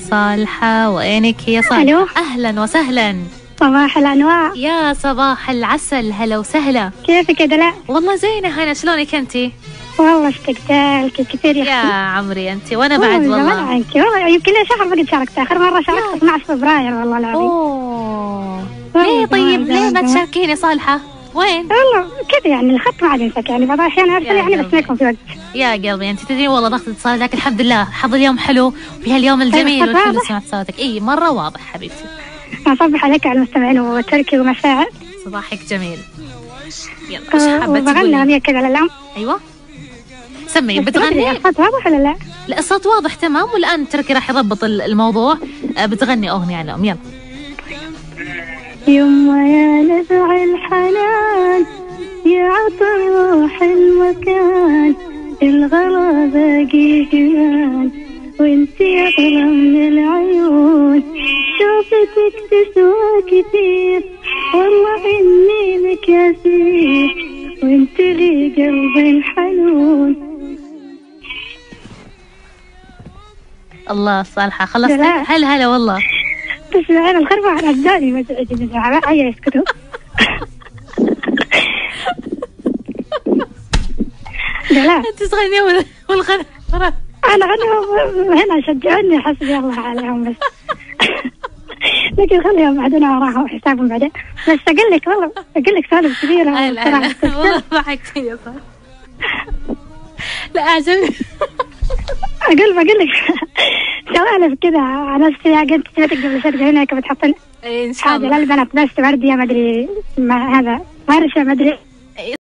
صالحة. وينك يا صالحة؟ ألو. أهلا وسهلا. صباح الأنواع. يا صباح العسل، هلا وسهلا. كيفك يا دلاء؟ والله زينة هنا، شلونك انتي؟ والله اشتقتلك كثير يا أخي. عمري انتي وانا بعد والله. عنك والله يمكن لي شهر بقيت شاركت، آخر مرة شاركت 12 فبراير والله العظيم. اوه ليه طيب ليه ما تشاركيني صالحة؟ وين؟ والله كذا يعني الخط ما عاد ينسك يعني، بعض الأحيان أرسل يعني بس ما يكون في وقت. يا قلبي انت تدري والله ضغط اتصال، لكن الحمد لله حظ اليوم حلو في هاليوم الجميل والحلو. سمعت صوتك اي مرة واضح حبيبتي. أصبح عليك على المستمعين وتركي ومشاعر. صباحك جميل. يلا ايش حابة وبغني تقولي؟ أغنية كذا للأم. ايوه سمي. بتغني؟ الصوت واضح ولا لا؟ لا الصوت واضح تمام، والآن تركي راح يضبط الموضوع. بتغني أغنية عنهم. يلا. يما يا نزع الحنان يا عطر روح المكان، الغلا باقي جمال وانتي أغلى من العيون، شوفتك تسوى كثير والله إني لك أسير وانت لي قلبي الحنون. الله صالحة خلصت. لا. هلا والله. تسمعين الخربة على أجدادي ما تعجبني على أي يسكتوا. لا أنت تغني والغنى. أنا هنا شجعوني حسبي الله عليهم بس. لكن خليهم بعدين وراهم حسابهم بعدين. بس أقول لك والله أقول لك سالفة كبيرة. والله ضحكتي يا صالحة. لا أعجبني. بقول لك سوالف كذا على السياق. أنت سمعتك قبل شوي هناك بتحطين إن شاء الله. حاجة للبنات بس وردية ما أدري ما هذا ورشة ما أدري